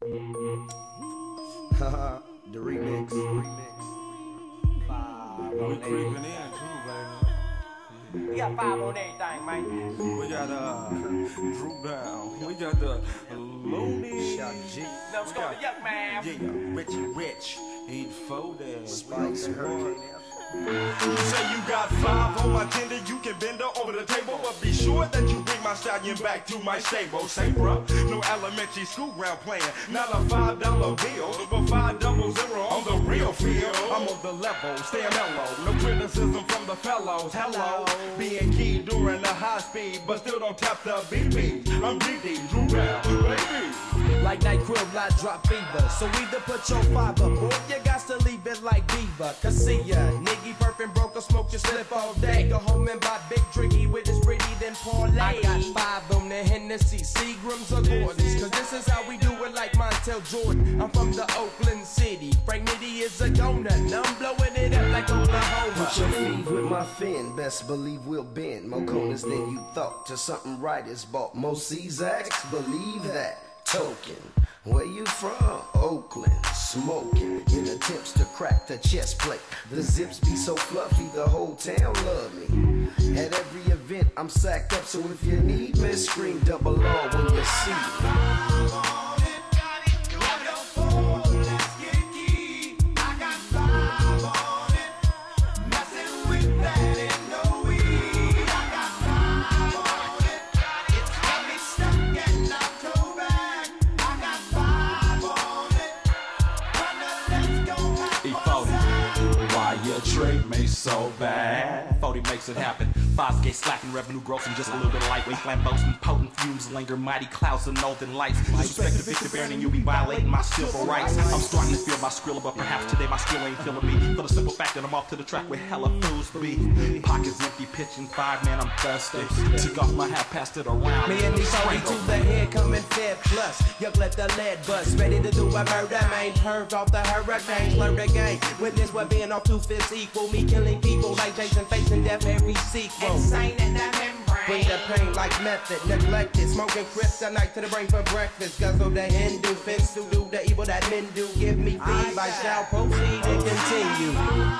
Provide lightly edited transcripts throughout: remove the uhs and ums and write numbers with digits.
The remix. We creeping in too, baby. We got 5 on everything, man. We got Drew Down. We got the Looney. Shot G. Let's go to Yuck Man. Yeah, Richie Rich. Eat folded. Spice Hurricane F. You say you got 5 on my tender, you can bend her over the table, but be sure that you bring my stallion back to my stable. Say, bruh, no elementary school ground playing, not a $5 bill, but 500 on the real field. I'm on the level, stay mellow, no criticism from the fellows. Hello, being key during the high speed, but still don't tap the BB. I'm DD, Drew Down, baby. Like NyQuil, I drop fever. So either put your 5 up, or you got to leave it like Beaver. Cause see ya, nigga perfect broke, smoke your slip all day. Go home and buy big drinky with his pretty, then parlay. I got 5 on the Hennessy, Seagrams or Gordons. Cause this is how we do it like Montel Jordan. I'm from the Oakland City. Frank Nitty is a donut. Now I'm blowing it up like Oklahoma. Put your feet with my fin, best believe we'll bend. More corners than you thought, till something right is bought. Most Czaks, believe that. Token, where you from? Oakland, smoking. In attempts to crack the chest plate. The zips be so fluffy, the whole town love me. At every event, I'm sacked up, so if you need me, scream double R when you see me. Trade me so bad. 40 makes it happen. 5 skate slacking, revenue growth, and just a little bit of lightweight flambeaus and potent fumes linger. Mighty clouds of northern lights. Disrespect the Victor Baron, and you'll be violating my civil rights. I'm starting to feel my skrilla, but perhaps today my skill ain't feeling me. For the simple fact that I'm off to the track where hella fools be. Pockets empty, pitching 5, man, I'm thirsty. Took off my hat, passed it around. Me and these 40 to the head coming fair plus. Yuck, let the lead bust. Ready to do a murder, man. Curved off the hurricane. Learn the game. Witness what being off 2 fists equal. Me killing people like Jason facing death every sequel. Insane in the membrane. Bring the pain like method, neglected. Smoking kryptonite to the brain for breakfast. Guzzle the Hindu, fence to do the evil that men do. Give me feed, I shall proceed and continue.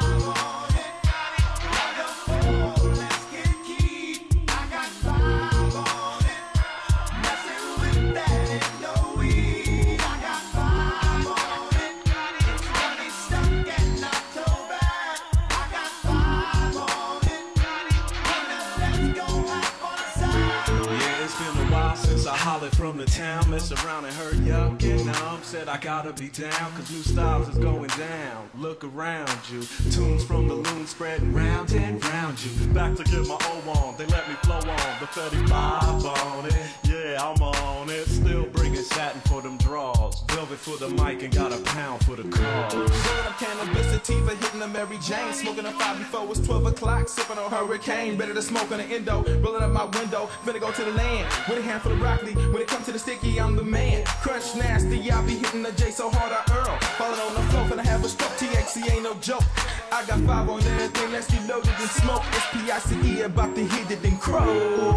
Since I hollered from the town, mess around and heard Yuck and Numb. Said I gotta be down, cause new styles is going down. Look around you, tunes from the loon spreading round and round you. Back to get my O on, they let me flow on. The 35 on it, yeah, I'm on it. Still bringing satin for them draws. Velvet for the mic and got a pound for the cause. Rolling up cannabis sativa, hitting a Mary Jane. Smoking a 5 before it's 12 o'clock, sipping on Hurricane. Ready to smoke on the endo, rolling up my window. Finna go to the land with a handful of broccoli. When it comes to the sticky, I'm the man. Crunch nasty, I be hitting the J so hard I earl. Falling on the floor, finna have a stroke. THC ain't no joke. I got 5 on everything, let's get loaded and smoke. It's PICE, about to hit it and crow.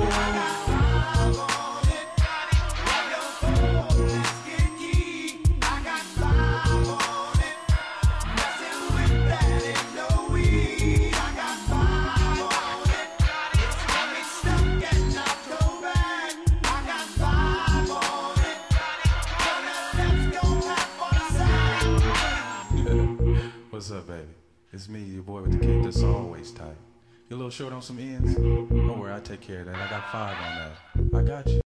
What's up, baby? It's me, your boy with the cake that's always tight. You a little short on some ends? Don't worry, I take care of that. I got 5 on that. I got you.